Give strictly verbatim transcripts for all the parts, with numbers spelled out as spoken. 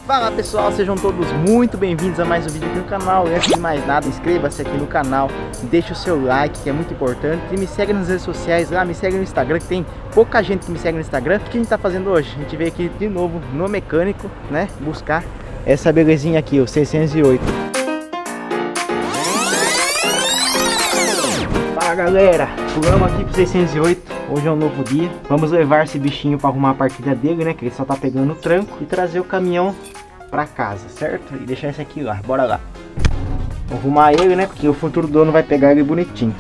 Fala pessoal, sejam todos muito bem-vindos a mais um vídeo aqui no canal. E antes de mais nada, inscreva-se aqui no canal, deixa o seu like, que é muito importante. E me segue nas redes sociais lá, me segue no Instagram, que tem pouca gente que me segue no Instagram. O que a gente tá fazendo hoje? A gente veio aqui de novo no mecânico, né, buscar essa belezinha aqui, o seiscentos e oito. Fala galera, pulamos aqui pro seiscentos e oito. Hoje é um novo dia. Vamos levar esse bichinho para arrumar a partida dele, né? Que ele só tá pegando o tranco. E trazer o caminhão pra casa, certo? E deixar esse aqui lá. Bora lá. Vou arrumar ele, né? Porque o futuro dono vai pegar ele bonitinho.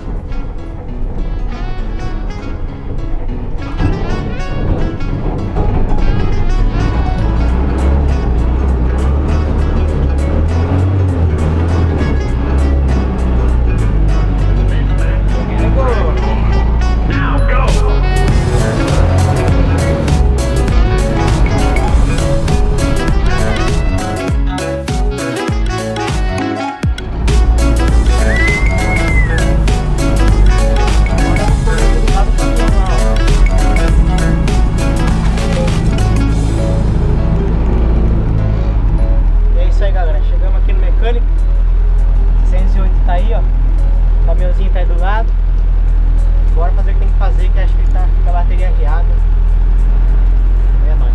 seiscentos e oito tá aí, ó. O caminhãozinho tá aí do lado. Bora fazer o que tem que fazer, que acho que ele tá com a bateria arriada. É nóis.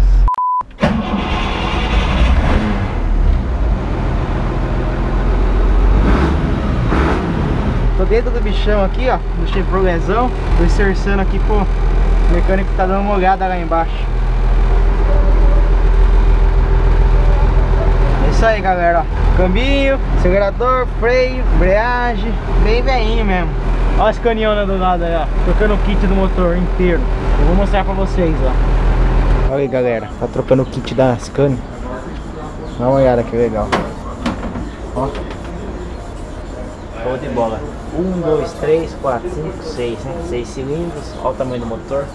Tô dentro do bichão aqui, ó, do Chevroletzão. Tô inserçando aqui pro mecânico que tá dando uma olhada lá embaixo. Isso aí galera, ó. Câmbio, acelerador, freio, embreagem, bem velhinho mesmo. Olha as canionas do lado aí, ó, trocando o kit do motor inteiro. Eu vou mostrar pra vocês, ó. Olha aí galera, tá trocando o kit da Scania. Dá uma olhada que legal. Ó, show de bola. Um, dois, três, quatro, cinco, seis, né? Seis cilindros, olha o tamanho do motor.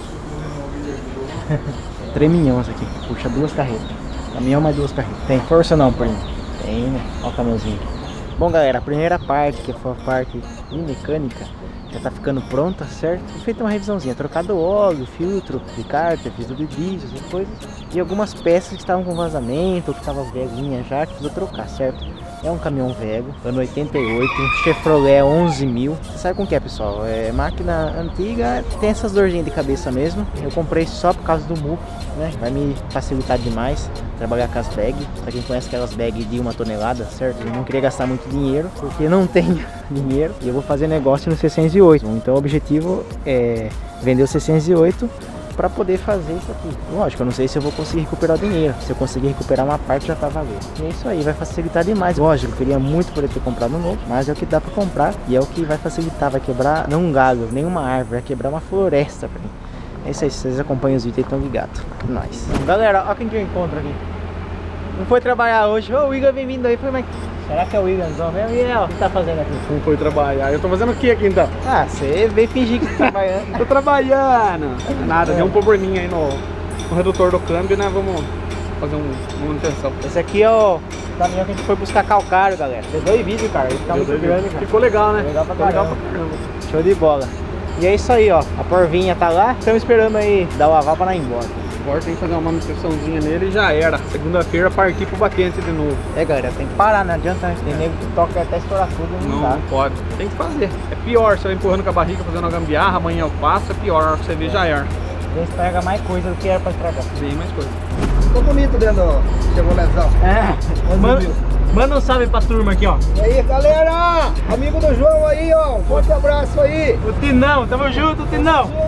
Treminhão essa aqui, puxa duas carretas. Caminhão mais duas carretas. Tem força não, primo? Tem, né? Olha o caminhãozinho. Bom galera, a primeira parte, que foi a parte de mecânica, já tá ficando pronta, certo? Foi feita uma revisãozinha, trocado o óleo, filtro de cárter, fiz tudo de diesel, essas coisas. E algumas peças que estavam com vazamento, ou que estavam velhinhas já, que precisou trocar, certo? É um caminhão velho, ano oitenta e oito, um Chevrolet onze mil. Você sabe com o que é, pessoal? É máquina antiga, tem essas dorzinhas de cabeça mesmo. Eu comprei só por causa do M U P, né? Vai me facilitar demais trabalhar com as bags. Pra quem conhece aquelas bags de uma tonelada, certo? Eu não queria gastar muito dinheiro, porque não tenho dinheiro. E eu vou fazer negócio no seiscentos e oito. Então o objetivo é vender o seiscentos e oito para poder fazer isso aqui. Lógico, eu não sei se eu vou conseguir recuperar o dinheiro. Se eu conseguir recuperar uma parte, já tá valendo. E é isso aí, vai facilitar demais. Lógico, eu queria muito poder ter comprado um novo, mas é o que dá para comprar e é o que vai facilitar. Vai quebrar não um galho, nenhuma árvore, vai quebrar uma floresta pra mim. É isso aí, se vocês acompanham os vídeos e estão ligados. Nice. Galera, olha quem que eu encontro aqui. Não foi trabalhar hoje. Ô, o Igor vem vindo aí. Foi, mas será que é o Igazão mesmo? E o que tá fazendo aqui? Não foi trabalhar. Eu tô fazendo o que aqui então? Ah, você veio fingir que tá trabalhando. Tô trabalhando. Nada, é. Deu um probleminha aí no, no redutor do câmbio, né? Vamos fazer um, uma manutenção. Esse aqui é o caminhão que a gente foi buscar calcário, galera. Deu dois vídeos, cara. Ele tá muito grande, cara. Ficou legal, né? Legal pra caramba. Show de bola. E é isso aí, ó. A porvinha tá lá. Estamos esperando aí dar o aval pra ir embora. Agora tem que fazer uma manutençãozinha nele e já era. Segunda-feira partir pro batente de novo. É galera, tem que parar, não adianta, né? Tem nego que toca até estourar tudo. Não, não, dá. não pode. Tem que fazer. É pior, você vai empurrando com a barriga, fazendo uma gambiarra, amanhã eu faço, é pior, você vê já era. Ele estraga mais coisa do que era pra estragar. Bem mais coisa. Ficou bonito dentro do Chevroletzão. É, manda, manda um salve pra turma aqui, ó. E aí galera, amigo do João aí, ó, um forte abraço aí. O Tinão, tamo junto, Tinão. Tamo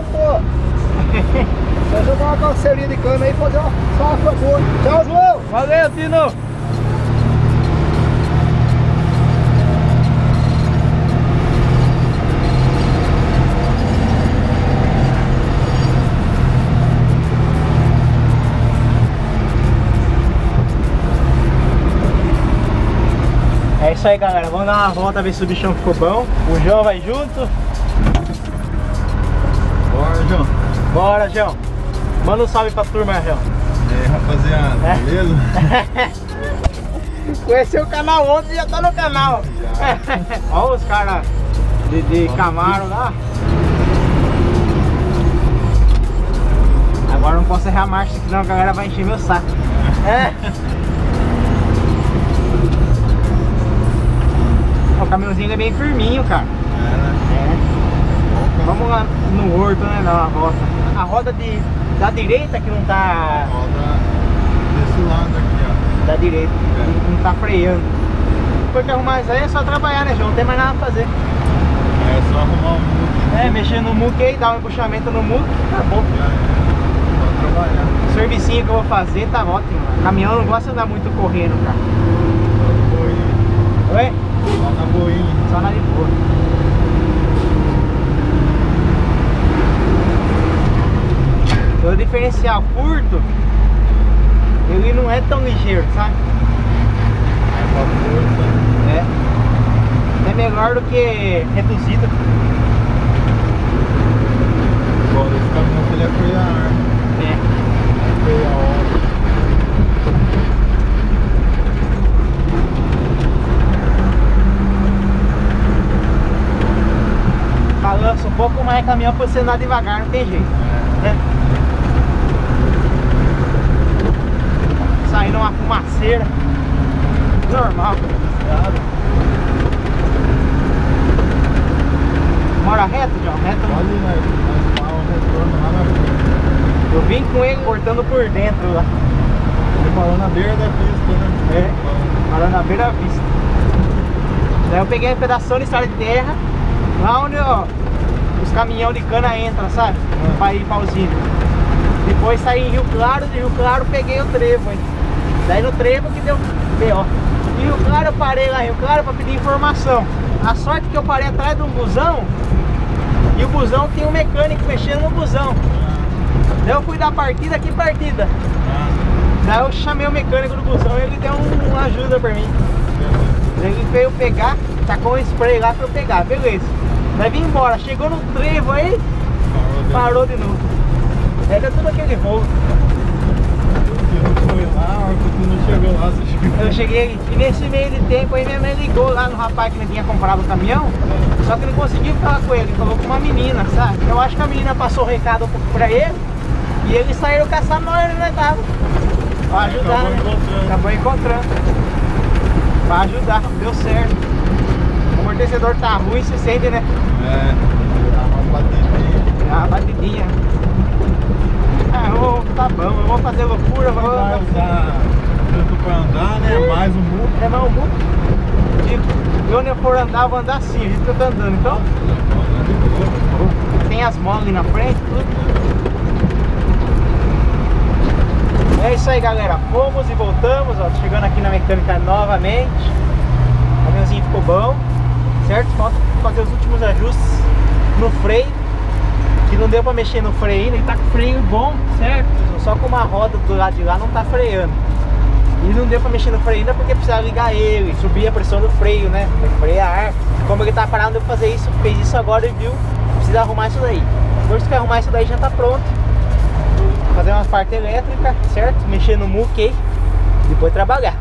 junto. Só jogar uma calceirinha de cana aí e fazer uma safra boa. Tchau, João. Valeu, Tino. É isso aí, galera. Vamos dar uma volta, ver se o bichão ficou bom. O João vai junto. Bora, João. Bora, João. Manda um salve pra turma, João. E aí, rapaziada, é? Beleza? Conheceu o canal ontem e já tá no canal. Olha os caras de, de Camaro lá. Agora não posso errar a marcha, senão a galera vai encher meu saco. É. caminhãozinho é bem firminho, cara. É, né? É. Vamos lá no horto, né? Na rota. A roda de, da direita que não tá. Roda desse lado aqui, ó. Da direita. É. Não, não tá freando. Depois que arrumar isso aí é só trabalhar, né, João? Não tem mais nada pra fazer. É só arrumar o muque. É, mexer no muque aí, dar um embuchamento no muque, acabou. Já é. Só trabalhar. O servicinho que eu vou fazer tá ótimo. O caminhão não gosta de andar muito correndo, cara. Boinha. Oi? Só na boinha. Só na de boa. O diferencial curto, ele não é tão ligeiro, sabe? É pra força. É. É melhor do que reduzido. Agora esse caminhão que ele é freio a ar. É. Freio a óleo. Balança um pouco mais caminhão pra você andar devagar, não tem jeito. É. Né? Saindo uma fumaceira. Normal. Mora reto, João? Reto não. Pode ir, né? Nós fala um retorno lá na frente. Eu vim com ele cortando por dentro lá. Ele parou na beira da pista, né? É. Parou na beira da pista. Daí eu peguei um pedaço de estrada de terra, lá onde ó, os caminhão de cana entram, sabe? Ah. Pra ir pra usina. Depois saí em Rio Claro, de Rio Claro peguei o trevo, hein? Daí no trevo que deu B O. Em Rio Claro eu parei lá em Rio Claro pra pedir informação. A sorte que eu parei atrás de um busão e o busão tinha um mecânico mexendo no busão. Daí eu fui dar partida, que partida? Daí eu chamei o mecânico do busão e ele deu um, uma ajuda pra mim. Ele veio pegar, tacou um spray lá pra eu pegar, beleza. Daí vim embora, chegou no trevo aí, parou de novo. Aí deu tudo aquele rolo. Você não foi lá, você não chegou lá, você chegou. Eu cheguei e nesse meio de tempo aí minha mãe ligou lá no rapaz que não tinha comprado o caminhão. Só que não conseguiu falar com ele, falou com uma menina, sabe? Eu acho que a menina passou o recado pra ele e eles saíram caçar nós, né? Tava. Pra ajudar, Acabou né? encontrando. Acabou encontrando. Pra ajudar, deu certo. O amortecedor tá ruim, se sente, né? É, dá uma batidinha. Dá uma batidinha. Ah, eu vou, tá bom, eu vou fazer loucura, vou... Vai usar tanto pra andar, né? Mais um muque. É mais um muco. Tipo, e onde eu for andar, eu vou andar assim, o jeito que eu tô andando, então. Tem as molas ali na frente, tudo. É isso aí, galera. Fomos e voltamos, ó. Chegando aqui na mecânica novamente. O caminhãozinho ficou bom, certo? Falta fazer os últimos ajustes no freio, que não deu pra mexer no freio ainda. Ele tá com freio bom, certo? Só com uma roda do lado de lá não tá freando. E não deu pra mexer no freio ainda porque precisava ligar ele, subir a pressão do freio, né? Frear. Como ele tá parado, não deu pra fazer isso. Fez isso agora e viu, precisa arrumar isso daí. Depois que arrumar isso daí já tá pronto. Fazer umas partes elétricas, certo? Mexer no muque aí, depois trabalhar.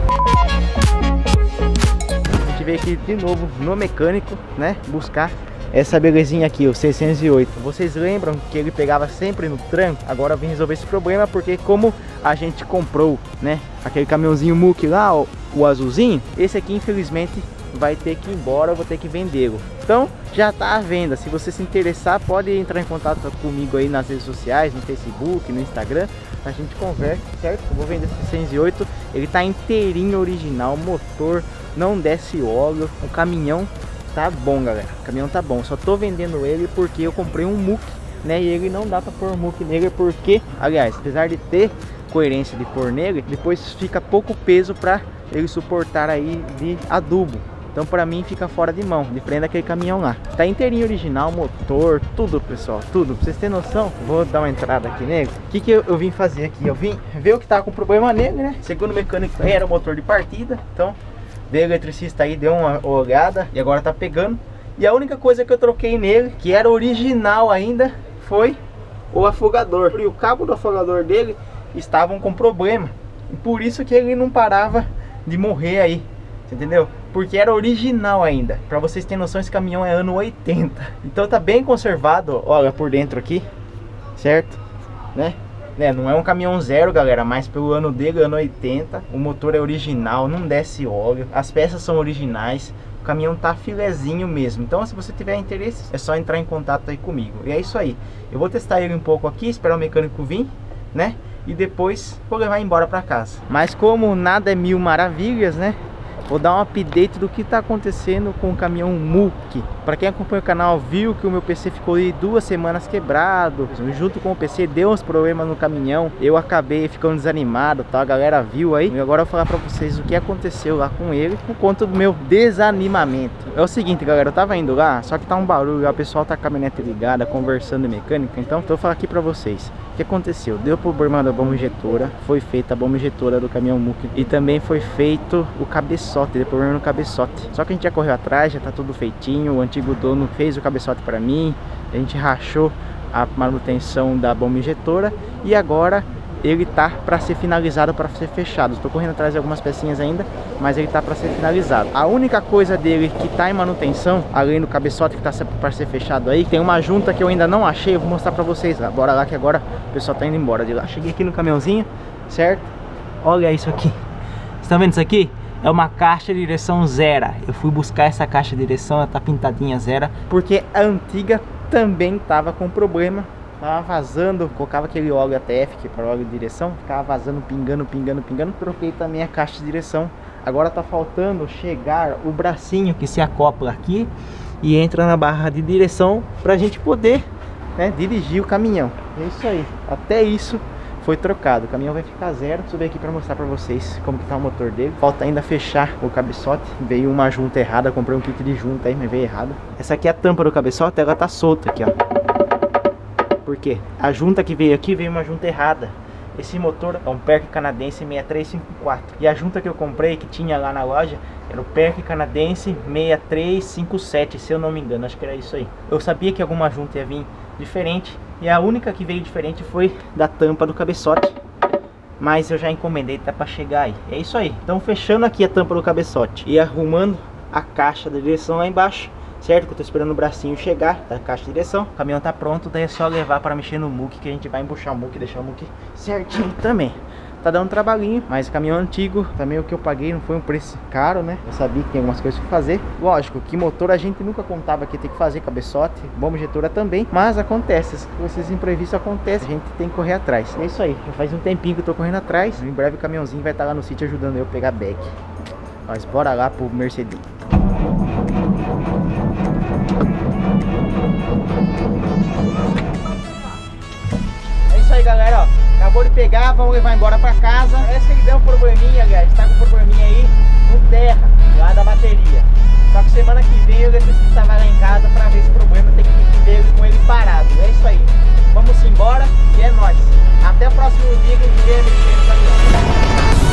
A gente veio aqui de novo no mecânico, né? Buscar essa belezinha aqui, o seiscentos e oito. Vocês lembram que ele pegava sempre no tranco? Agora eu vim resolver esse problema porque como a gente comprou, né, aquele caminhãozinho muque lá, o, o azulzinho, esse aqui infelizmente vai ter que ir embora, eu vou ter que vendê-lo. Então já tá à venda. Se você se interessar, pode entrar em contato comigo aí nas redes sociais, no Facebook, no Instagram, a gente conversa, certo? Eu vou vender esse seiscentos e oito, ele tá inteirinho original, motor, não desce óleo, o caminhão tá bom, galera. O caminhão tá bom. Só tô vendendo ele porque eu comprei um muque, né? E ele não dá pra pôr muque nele porque, aliás, apesar de ter coerência de pôr nele, depois fica pouco peso pra ele suportar aí de adubo. Então pra mim fica fora de mão, diferente daquele caminhão lá. Tá inteirinho original, motor, tudo, pessoal, tudo. Pra vocês terem noção, vou dar uma entrada aqui nele. O que que eu, eu vim fazer aqui? Eu vim ver o que tava com problema nele, né? Segundo o mecânico era o motor de partida, então veio o eletricista aí, deu uma olhada e agora tá pegando. E a única coisa que eu troquei nele, que era original ainda, foi o afogador. E o cabo do afogador dele estavam com problema. E por isso que ele não parava de morrer aí, entendeu? Porque era original ainda. Pra vocês terem noção, esse caminhão é ano oitenta. Então tá bem conservado, olha por dentro aqui, certo? Né? Né? Não é um caminhão zero, galera, mas pelo ano dele, ano oitenta. O motor é original, não desce óleo. As peças são originais. O caminhão tá filezinho mesmo. Então se você tiver interesse, é só entrar em contato aí comigo. E é isso aí. Eu vou testar ele um pouco aqui, esperar o mecânico vir, né? E depois vou levar embora para casa. Mas como nada é mil maravilhas, né? Vou dar um update do que está acontecendo com o caminhão Mookey. Para quem acompanha o canal viu que o meu P C ficou aí duas semanas quebrado. Junto com o P C deu uns problemas no caminhão. Eu acabei ficando desanimado, tá? A galera viu aí. E agora eu vou falar para vocês o que aconteceu lá com ele por conta do meu desanimamento. É o seguinte, galera, eu tava indo lá, só que tá um barulho, o pessoal tá com a caminhonete ligada, conversando em mecânica. Então eu vou falar aqui para vocês. O que aconteceu? Deu problema da bomba injetora, foi feita a bomba injetora do caminhão Mookey e também foi feito o cabeçote, deu problema no cabeçote. Só que a gente já correu atrás, já tá tudo feitinho, o antigo dono fez o cabeçote para mim, a gente rachou a manutenção da bomba injetora e agora ele tá para ser finalizado, para ser fechado. Estou correndo atrás de algumas pecinhas ainda, mas ele tá para ser finalizado. A única coisa dele que tá em manutenção, além do cabeçote que tá para ser fechado aí, tem uma junta que eu ainda não achei, eu vou mostrar para vocês lá. Bora lá que agora o pessoal tá indo embora de lá. Cheguei aqui no caminhãozinho, certo? Olha isso aqui. Vocês estão vendo isso aqui? É uma caixa de direção zero. Eu fui buscar essa caixa de direção, ela tá pintadinha zero, porque a antiga também tava com problema. Tava vazando, colocava aquele óleo A T F que é para óleo de direção, ficava vazando, pingando, pingando, pingando. Troquei também a caixa de direção. Agora tá faltando chegar o bracinho que se acopla aqui e entra na barra de direção pra gente poder, né, dirigir o caminhão. É isso aí. Até isso foi trocado. O caminhão vai ficar zero. Subir aqui para mostrar para vocês como que tá o motor dele. Falta ainda fechar o cabeçote. Veio uma junta errada, comprei um kit de junta aí, mas veio errado. Essa aqui é a tampa do cabeçote, ela tá solta aqui, ó. Por quê? A junta que veio aqui veio uma junta errada. Esse motor é um Perk canadense seis três cinco quatro. E a junta que eu comprei, que tinha lá na loja, era o Perk canadense seis três cinco sete, se eu não me engano, acho que era isso aí. Eu sabia que alguma junta ia vir diferente, e a única que veio diferente foi da tampa do cabeçote. Mas eu já encomendei, tá pra chegar aí. É isso aí. Então fechando aqui a tampa do cabeçote e arrumando a caixa da direção lá embaixo, certo? Que eu tô esperando o bracinho chegar da caixa de direção. O caminhão tá pronto, daí é só levar para mexer no Mookey, que a gente vai embuchar o Mookey, deixar o Mookey certinho também. Tá dando um trabalhinho, mas o caminhão antigo também, o que eu paguei não foi um preço caro, né? Eu sabia que tem algumas coisas que fazer. Lógico que motor a gente nunca contava que tem que fazer, cabeçote, bomba injetora também, mas acontece, esses imprevistos acontecem, a gente tem que correr atrás. É isso aí, já faz um tempinho que eu tô correndo atrás. Em breve o caminhãozinho vai estar lá no sítio ajudando eu a pegar bag. Mas bora lá pro Mercedes. É isso aí, galera, ó. Acabou de pegar, vamos levar embora pra casa. Parece que ele deu um probleminha, guys. Tá com um probleminha aí no terra, lá da bateria. Só que semana que vem eu decidi estar lá em casa pra ver esse problema. Tem que ver com ele parado. É isso aí. Vamos embora e é nóis. Até o próximo vídeo de G M no caminhão.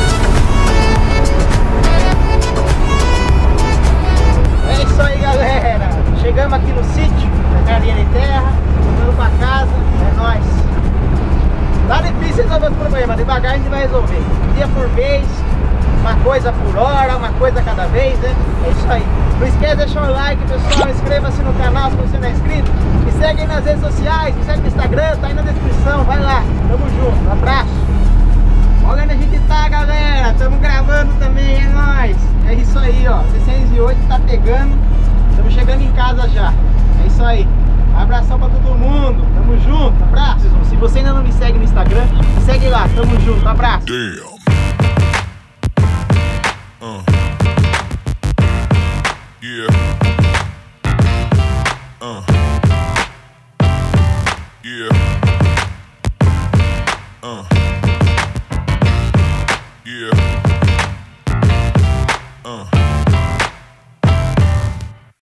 É isso aí, galera. Chegamos aqui no sítio, na galinha de terra, voltando pra casa. É nóis. Tá difícil resolver os problemas, devagar a gente vai resolver. Um dia por vez, uma coisa por hora, uma coisa cada vez, né? É isso aí. Não esqueça de deixar o like, pessoal. Inscreva-se no canal se você não é inscrito. Me segue aí nas redes sociais, me segue no Instagram, tá aí na descrição. Vai lá, tamo junto, um abraço. Olha onde a gente tá, galera. Tamo gravando também, é nóis. É isso aí, ó. seiscentos e oito tá pegando. Estamos chegando em casa já. É isso aí. Um abração pra todo mundo. Tamo junto. Abraço. Se você ainda não me segue no Instagram, me segue lá. Tamo junto. Abraço. Damn. Uh. Yeah. Uh. Yeah. Uh. Yeah. Uh.